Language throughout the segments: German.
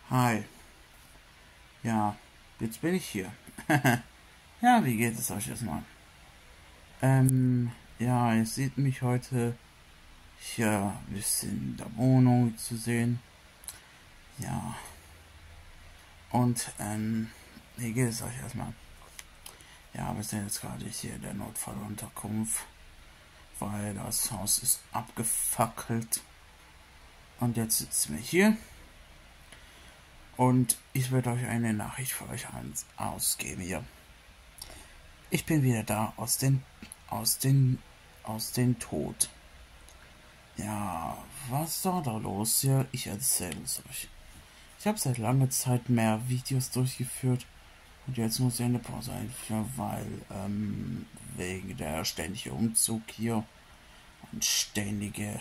Hi. Ja, jetzt bin ich hier. Ja, wie geht es euch erstmal? Ja, ihr seht mich heute hier ein bisschen in der Wohnung zu sehen. Ja, und wie geht es euch erstmal? Ja, wir sind jetzt gerade hier in der Notfallunterkunft, weil das Haus ist abgefackelt. Und jetzt sitzen wir hier. Und ich werde euch eine Nachricht für euch ausgeben hier. Ich bin wieder da aus den Tod. Ja, was war da los hier? Ich erzähle es euch. Ich habe seit langer Zeit mehr Videos durchgeführt und jetzt muss ich eine Pause einführen, weil wegen der ständige Umzug hier und ständige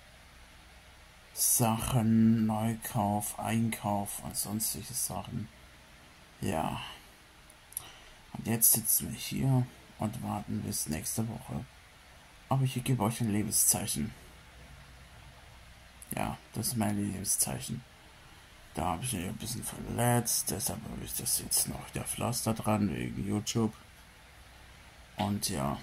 Sachen, Neukauf, Einkauf und sonstige Sachen. Ja, und jetzt sitzen wir hier und warten bis nächste Woche. Aber ich gebe euch ein Lebenszeichen. Ja, das ist mein Lebenszeichen. Da habe ich mich ein bisschen verletzt, deshalb habe ich das jetzt noch der Pflaster dran wegen YouTube. Und ja,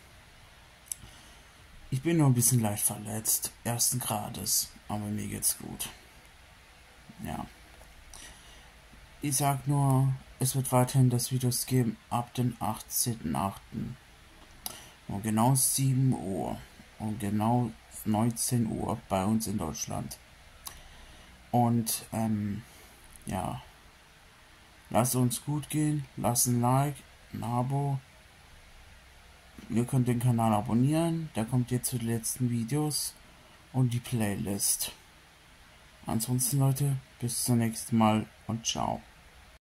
ich bin nur ein bisschen leicht verletzt, ersten Grades, aber mir geht's gut. Ja, ich sag nur, es wird weiterhin das Videos geben ab dem 18.08. Um genau 7 Uhr und genau 19 Uhr bei uns in Deutschland. Und ja, lasst uns gut gehen, lasst ein Like, ein Abo. Ihr könnt den Kanal abonnieren, der kommt jetzt zu den letzten Videos und die Playlist. Ansonsten Leute, bis zum nächsten Mal und ciao.